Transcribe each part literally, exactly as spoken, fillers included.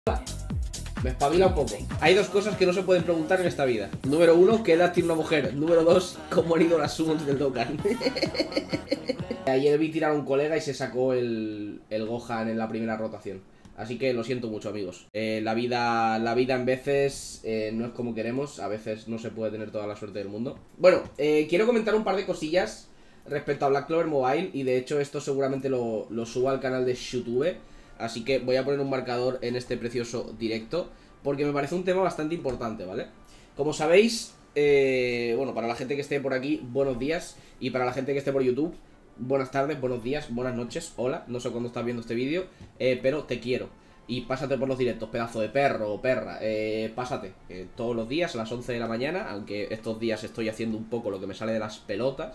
Me espabila un poco. Hay dos cosas que no se pueden preguntar en esta vida. Número uno, ¿qué edad tiene una mujer? Número dos, ¿cómo han ido las summons del Dokkan? Ayer vi tirar a un colega y se sacó el, el Gohan en la primera rotación. Así que lo siento mucho, amigos. Eh, la vida la vida en veces eh, no es como queremos. A veces no se puede tener toda la suerte del mundo. Bueno, eh, quiero comentar un par de cosillas respecto a Black Clover Mobile. Y de hecho esto seguramente lo, lo subo al canal de YouTube. Así que voy a poner un marcador en este precioso directo, porque me parece un tema bastante importante, ¿vale? Como sabéis, eh, bueno, para la gente que esté por aquí, buenos días. Y para la gente que esté por YouTube, buenas tardes, buenos días, buenas noches, hola. No sé cuándo estás viendo este vídeo, eh, pero te quiero. Y pásate por los directos, pedazo de perro o perra. eh, Pásate, eh, todos los días a las once de la mañana. Aunque estos días estoy haciendo un poco lo que me sale de las pelotas.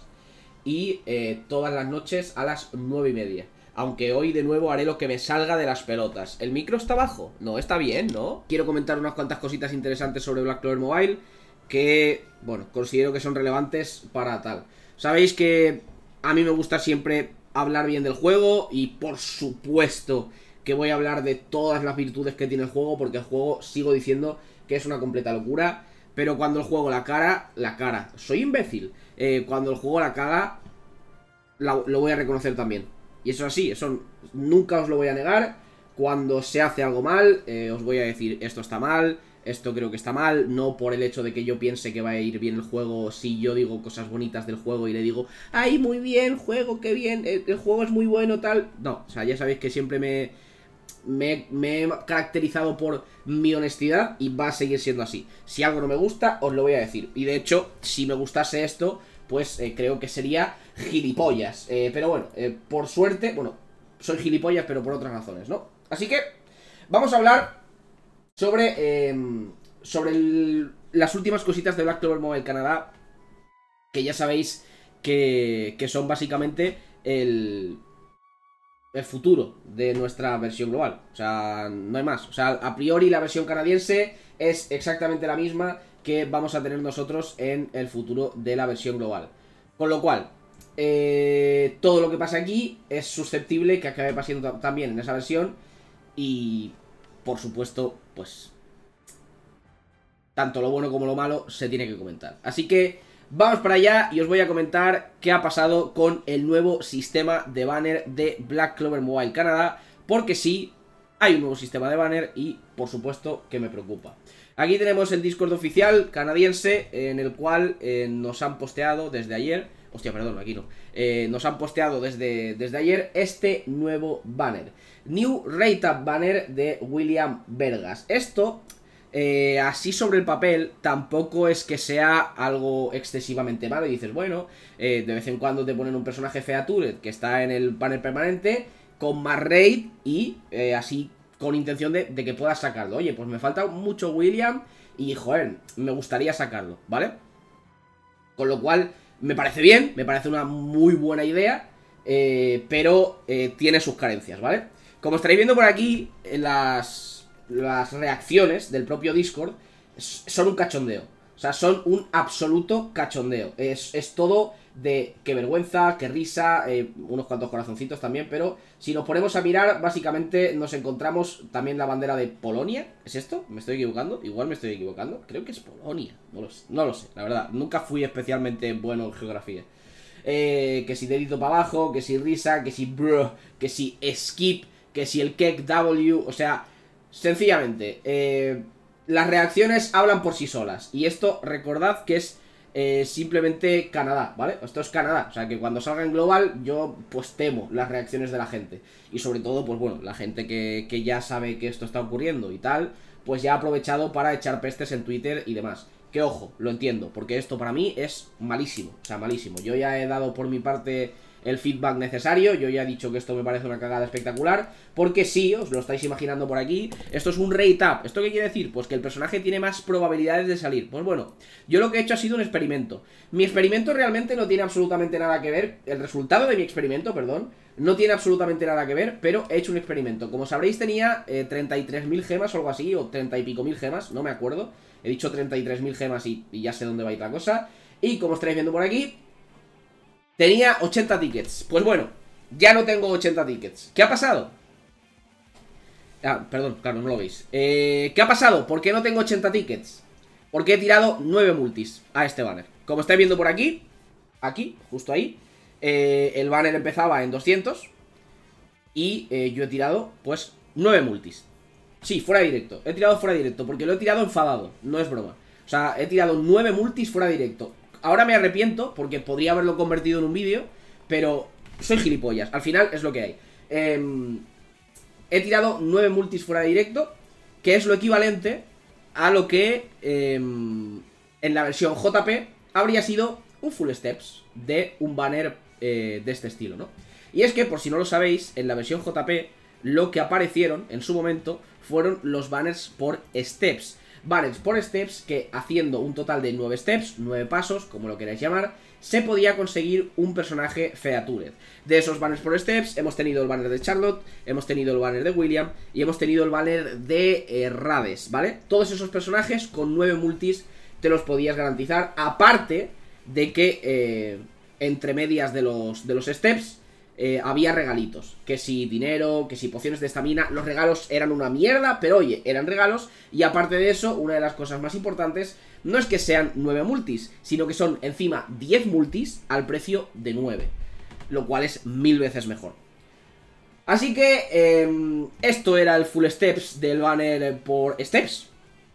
Y eh, todas las noches a las nueve y media. Aunque hoy de nuevo haré lo que me salga de las pelotas. ¿El micro está bajo? No, está bien, ¿no? Quiero comentar unas cuantas cositas interesantes sobre Black Clover Mobile que, bueno, considero que son relevantes para tal. Sabéis que a mí me gusta siempre hablar bien del juego y por supuesto que voy a hablar de todas las virtudes que tiene el juego, porque el juego, sigo diciendo, que es una completa locura. Pero cuando el juego la cara, la cara. Soy imbécil. Eh, cuando el juego la caga, la, lo voy a reconocer también. Y eso es así, eso nunca os lo voy a negar. Cuando se hace algo mal, eh, os voy a decir, esto está mal, esto creo que está mal. No por el hecho de que yo piense que va a ir bien el juego, si yo digo cosas bonitas del juego y le digo, ¡ay, muy bien, juego, qué bien, el, el juego es muy bueno, tal! No, o sea, ya sabéis que siempre me, me, me he caracterizado por mi honestidad y va a seguir siendo así. Si algo no me gusta, os lo voy a decir. Y de hecho, si me gustase esto, pues eh, creo que sería gilipollas. eh, Pero bueno, eh, por suerte, bueno, soy gilipollas pero por otras razones, ¿no? Así que vamos a hablar sobre eh, Sobre el, las últimas cositas de Black Clover Mobile Canadá, que ya sabéis que, que son básicamente el, el futuro de nuestra versión global. O sea, no hay más. O sea, a priori la versión canadiense es exactamente la misma que vamos a tener nosotros en el futuro de la versión global. Con lo cual, eh, todo lo que pasa aquí es susceptible que acabe pasando también en esa versión. Y, por supuesto, pues tanto lo bueno como lo malo se tiene que comentar. Así que vamos para allá y os voy a comentar qué ha pasado con el nuevo sistema de banner de Black Clover Mobile Canadá. Porque sí, hay un nuevo sistema de banner y, por supuesto, que me preocupa. Aquí tenemos el Discord oficial canadiense, en el cual eh, nos han posteado desde ayer. Hostia, perdón, aquí no. Eh, nos han posteado desde, desde ayer este nuevo banner. New Rate Up Banner de William Vergas. Esto, eh, así sobre el papel, tampoco es que sea algo excesivamente malo. Y dices, bueno, eh, de vez en cuando te ponen un personaje featured que está en el banner permanente con más raid y eh, así con intención de, de que puedas sacarlo. Oye, pues me falta mucho William y, joder, me gustaría sacarlo, ¿vale? Con lo cual, me parece bien, me parece una muy buena idea, eh, pero eh, tiene sus carencias, ¿vale? Como estaréis viendo por aquí, las, las reacciones del propio Discord son un cachondeo. O sea, son un absoluto cachondeo. Es, es todo de qué vergüenza, qué risa, eh, unos cuantos corazoncitos también. Pero si nos ponemos a mirar, básicamente nos encontramos también la bandera de Polonia. ¿Es esto? ¿Me estoy equivocando? Igual me estoy equivocando. Creo que es Polonia. No lo sé, no lo sé, la verdad. Nunca fui especialmente bueno en geografía. Eh, que si dedito para abajo, que si risa, que si bro, que si skip, que si el Kek W. O sea, sencillamente, eh... las reacciones hablan por sí solas. Y esto, recordad que es eh, simplemente Canadá, ¿vale? Esto es Canadá, o sea que cuando salga en global yo pues temo las reacciones de la gente. Y sobre todo, pues bueno, la gente que, que ya sabe que esto está ocurriendo y tal, pues ya ha aprovechado para echar pestes en Twitter y demás. Que ojo, lo entiendo, porque esto para mí es malísimo, o sea, malísimo. Yo ya he dado por mi parte el feedback necesario, yo ya he dicho que esto me parece una cagada espectacular, porque sí, os lo estáis imaginando por aquí, esto es un rate up. ¿Esto qué quiere decir? Pues que el personaje tiene más probabilidades de salir. Pues bueno, yo lo que he hecho ha sido un experimento. Mi experimento realmente no tiene absolutamente nada que ver, el resultado de mi experimento, perdón, no tiene absolutamente nada que ver, pero he hecho un experimento. Como sabréis, tenía eh, treinta y tres mil gemas o algo así, o treinta y pico mil gemas, no me acuerdo. He dicho treinta y tres mil gemas y, y ya sé dónde va a ir la cosa. Y como estaréis viendo por aquí, tenía ochenta tickets. Pues bueno, ya no tengo ochenta tickets. ¿Qué ha pasado? Ah, perdón, claro, no lo veis. eh, ¿Qué ha pasado? ¿Por qué no tengo ochenta tickets? Porque he tirado nueve multis a este banner. Como estáis viendo por aquí, aquí, justo ahí, eh, el banner empezaba en doscientos. Y eh, yo he tirado, pues, nueve multis. Sí, fuera de directo, he tirado fuera de directo, porque lo he tirado enfadado, no es broma. O sea, he tirado nueve multis fuera de directo. Ahora me arrepiento, porque podría haberlo convertido en un vídeo, pero soy gilipollas, al final es lo que hay. eh, He tirado nueve multis fuera de directo, que es lo equivalente a lo que eh, en la versión J P habría sido un full steps de un banner eh, de este estilo, ¿no? Y es que, por si no lo sabéis, en la versión J P lo que aparecieron en su momento fueron los banners por steps. Banners por steps que, haciendo un total de nueve steps, nueve pasos, como lo queráis llamar, se podía conseguir un personaje Featured. De esos banners por steps hemos tenido el banner de Charlotte, hemos tenido el banner de William y hemos tenido el banner de eh, Rades, ¿vale? Todos esos personajes con nueve multis te los podías garantizar, aparte de que eh, entre medias de los, de los steps eh, había regalitos, que si dinero, que si pociones de estamina. Los regalos eran una mierda, pero oye, eran regalos. Y aparte de eso, una de las cosas más importantes no es que sean nueve multis, sino que son encima diez multis al precio de nueve, lo cual es mil veces mejor. Así que eh, esto era el full steps del banner por steps.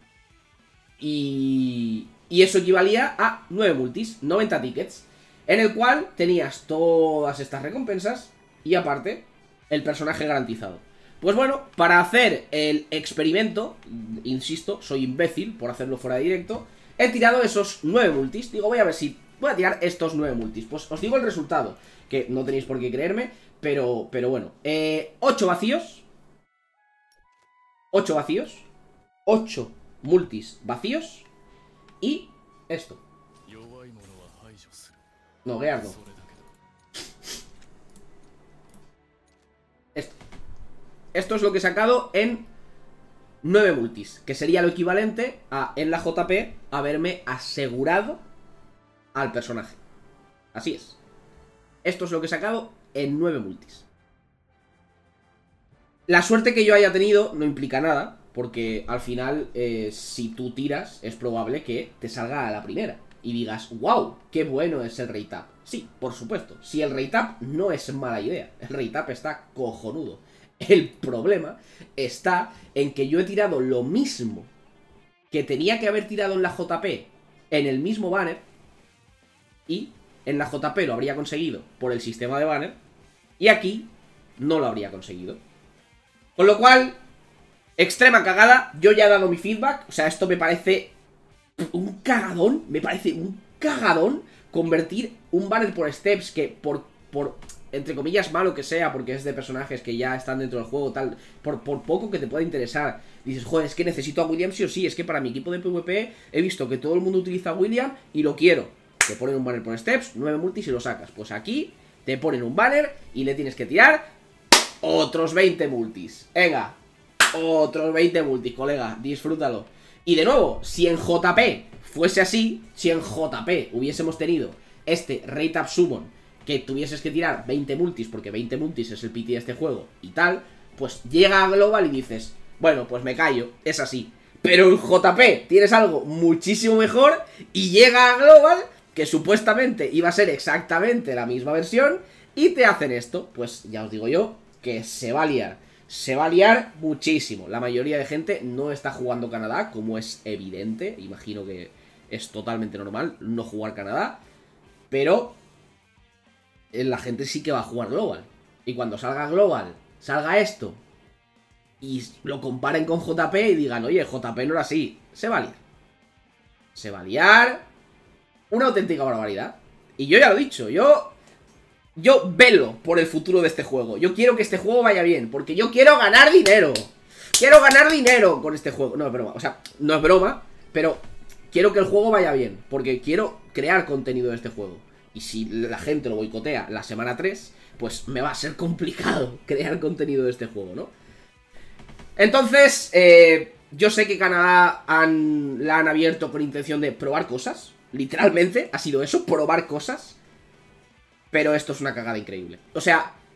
Y, y eso equivalía a nueve multis, noventa tickets, en el cual tenías todas estas recompensas y aparte el personaje garantizado. Pues bueno, para hacer el experimento, insisto, soy imbécil por hacerlo fuera de directo, he tirado esos nueve multis. Digo, voy a ver si voy a tirar estos nueve multis. Pues os digo el resultado, que no tenéis por qué creerme, pero, pero bueno, eh, ocho vacíos, ocho vacíos, ocho multis vacíos y esto. No, Geardo. Esto. Esto es lo que he sacado en nueve multis, que sería lo equivalente a, en la J P, haberme asegurado al personaje. Así es. Esto es lo que he sacado en nueve multis. La suerte que yo haya tenido no implica nada, porque al final, eh, si tú tiras, es probable que te salga a la primera y digas, wow, qué bueno es el rate up. Sí, por supuesto, si el rate up no es mala idea, el rate up está cojonudo. El problema está en que yo he tirado lo mismo que tenía que haber tirado en la J P en el mismo banner, y en la J P lo habría conseguido por el sistema de banner, y aquí no lo habría conseguido. Con lo cual, extrema cagada. Yo ya he dado mi feedback. O sea, esto me parece un cagadón. Me parece un cagadón convertir un banner por steps que por, por entre comillas, malo que sea, porque es de personajes que ya están dentro del juego, tal, por, por poco que te pueda interesar. Dices, joder, es que necesito a William sí o sí. Es que para mi equipo de PvP he visto que todo el mundo utiliza a William y lo quiero. Te ponen un banner por steps, nueve multis y lo sacas. Pues aquí te ponen un banner y le tienes que tirar otros veinte multis. Venga, otros veinte multis, colega, disfrútalo. Y de nuevo, si en J P fuese así, si en J P hubiésemos tenido este Rate Up Summon, que tuvieses que tirar veinte multis, porque veinte multis es el pity de este juego y tal, pues llega a Global y dices, bueno, pues me callo, es así. Pero en J P tienes algo muchísimo mejor y llega a Global, que supuestamente iba a ser exactamente la misma versión, y te hacen esto. Pues ya os digo yo que se va a liar. Se va a liar muchísimo. La mayoría de gente no está jugando Canadá, como es evidente. Imagino que es totalmente normal no jugar Canadá. Pero la gente sí que va a jugar Global. Y cuando salga Global, salga esto, y lo comparen con J P y digan, oye, J P no era así, se va a liar. Se va a liar una auténtica barbaridad. Y yo ya lo he dicho, yo... Yo velo por el futuro de este juego. Yo quiero que este juego vaya bien, porque yo quiero ganar dinero. Quiero ganar dinero con este juego. No es broma, o sea, no es broma, pero quiero que el juego vaya bien, porque quiero crear contenido de este juego. Y si la gente lo boicotea la semana tres, pues me va a ser complicado crear contenido de este juego, ¿no? Entonces, eh, yo sé que Canadá han, la han abierto con intención de probar cosas. Literalmente, ha sido eso, probar cosas. Pero esto es una cagada increíble. O sea,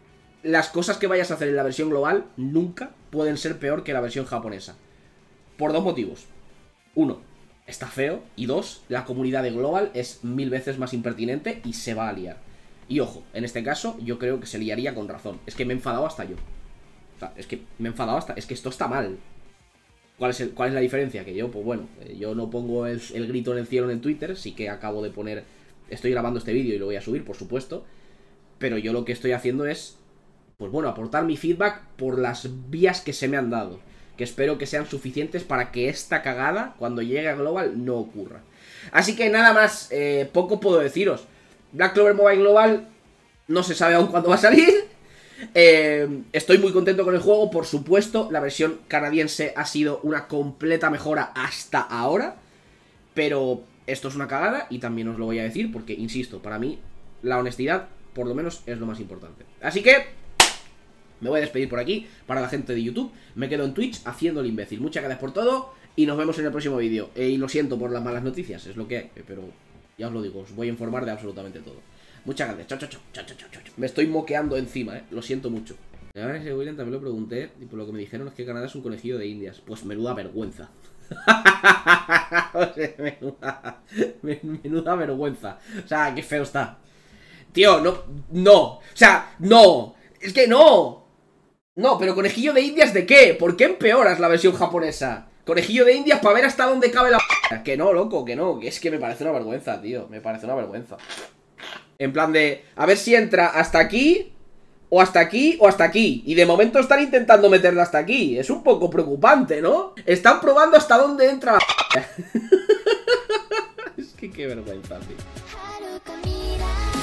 las cosas que vayas a hacer en la versión global nunca pueden ser peor que la versión japonesa. Por dos motivos. Uno, está feo. Y dos, la comunidad de global es mil veces más impertinente y se va a liar. Y ojo, en este caso yo creo que se liaría con razón. Es que me he enfadado hasta yo. O sea, es que me he enfadado hasta... Es que esto está mal. ¿Cuál es, el, ¿Cuál es la diferencia? Que yo, pues bueno, yo no pongo el, el grito en el cielo en Twitter. Sí que acabo de poner... Estoy grabando este vídeo y lo voy a subir, por supuesto. Pero yo lo que estoy haciendo es... Pues bueno, aportar mi feedback por las vías que se me han dado. Que espero que sean suficientes para que esta cagada, cuando llegue a Global, no ocurra. Así que nada más, eh, poco puedo deciros. Black Clover Mobile Global no se sabe aún cuándo va a salir. Eh, estoy muy contento con el juego, por supuesto. La versión canadiense ha sido una completa mejora hasta ahora. Pero esto es una cagada y también os lo voy a decir porque, insisto, para mí la honestidad, por lo menos, es lo más importante. Así que... me voy a despedir por aquí, para la gente de YouTube. Me quedo en Twitch haciendo el imbécil. Muchas gracias por todo y nos vemos en el próximo vídeo. eh, Y lo siento por las malas noticias, es lo que hay, pero ya os lo digo, os voy a informar de absolutamente todo. Muchas gracias, chao, chao, chao, chao, chao, chao. Me estoy moqueando encima, eh, lo siento mucho. A ver, ese William también lo pregunté y por lo que me dijeron es que Canadá es un conejillo de indias. Pues menuda vergüenza. O sea, menuda, menuda vergüenza. O sea, qué feo está. Tío, no, no, o sea, no. Es que no. No, pero conejillo de indias ¿de qué? ¿Por qué empeoras la versión japonesa? Conejillo de indias para ver hasta dónde cabe la... Que no, loco, que no, que es que me parece una vergüenza, tío. Me parece una vergüenza. En plan de, a ver si entra hasta aquí, o hasta aquí, o hasta aquí. Y de momento están intentando meterla hasta aquí. Es un poco preocupante, ¿no? Están probando hasta dónde entra la... Es que qué vergüenza, tío.